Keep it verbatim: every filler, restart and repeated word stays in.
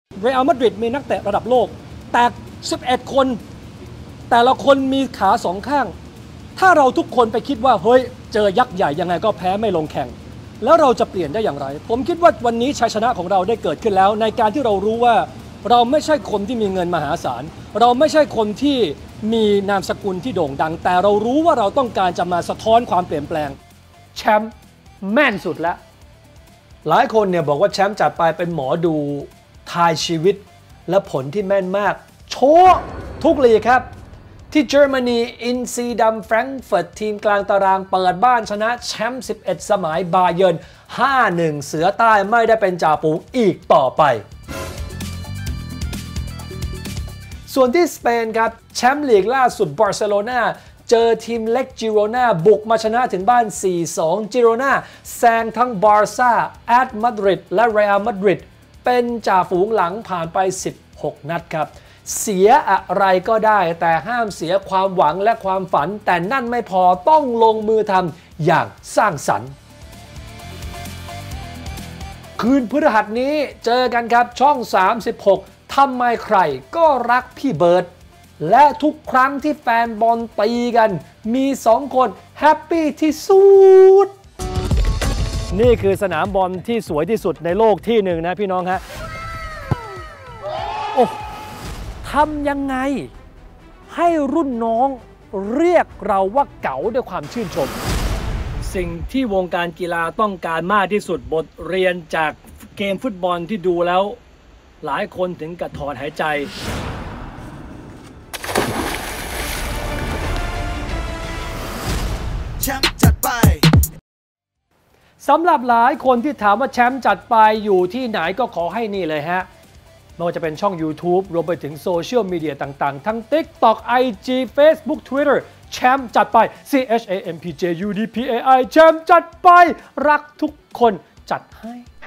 เรอัลมาดริดมีนักเตะระดับโลกแต่สิบเอ็ดคนแต่ละคนมีขาสองข้างถ้าเราทุกคนไปคิดว่าเฮ้ยเจอยักษ์ใหญ่ยังไงก็แพ้ไม่ลงแข่งแล้วเราจะเปลี่ยนได้อย่างไรผมคิดว่าวันนี้ชัยชนะของเราได้เกิดขึ้นแล้วในการที่เรารู้ว่าเราไม่ใช่คนที่มีเงินมหาศาลเราไม่ใช่คนที่มีนามสกุลที่โด่งดังแต่เรารู้ว่าเราต้องการจะมาสะท้อนความเปลี่ยนแปลงแชมป์แม่นสุดแล้วหลายคนเนี่ยบอกว่าแชมป์จัดไปเป็นหมอดูทายชีวิตและผลที่แม่นมากโชว์ทุกลีกครับที่เยอรมนีอินซีดัมแฟรงก์เฟิร์ตทีมกลางตารางเปิดบ้านชนะแชมป์สิบเอ็ดสมัยบาเยิร์น ห้าหนึ่ง เสือใต้ไม่ได้เป็นจ่าฝูงอีกต่อไปส่วนที่สเปนครับแชมป์ลีกล่าสุดบาร์เซโลนาเจอทีมเล็กจิโรนาบุกมาชนะถึงบ้าน สี่สอง จิโรนาแซงทั้งบาร์ซ่าแอตมาดริดและเรอัลมาดริดเป็นจ่าฝูงหลังผ่านไปสิบหกนัดครับเสียอะไรก็ได้แต่ห้ามเสียความหวังและความฝันแต่นั่นไม่พอต้องลงมือทำอย่างสร้างสรรค์คืนพฤหัสนี้เจอกันครับช่องสามสิบหกทำไมใครก็รักพี่เบิร์ดและทุกครั้งที่แฟนบอลตีกันมีสองคนแฮปปี้ที่สุดนี่คือสนามบอลที่สวยที่สุดในโลกที่หนึ่งนะพี่น้องฮะโอ้ทำยังไงให้รุ่นน้องเรียกเราว่าเก๋าด้วยความชื่นชมสิ่งที่วงการกีฬาต้องการมากที่สุดบทเรียนจากเกมฟุตบอลที่ดูแล้วหลายคนถึงกับถอนหายใจแชมป์จัดไปสำหรับหลายคนที่ถามว่าแชมป์จัดไปอยู่ที่ไหนก็ขอให้นี่เลยฮะไม่ว่าจะเป็นช่อง YouTube รวมไปถึงโซเชียลมีเดียต่างๆทั้ง TikTok ไอ จี Facebook Twitter แชมป์จัดไป C H A M P J U D P A I แชมป์จัดไปรักทุกคนจัดให้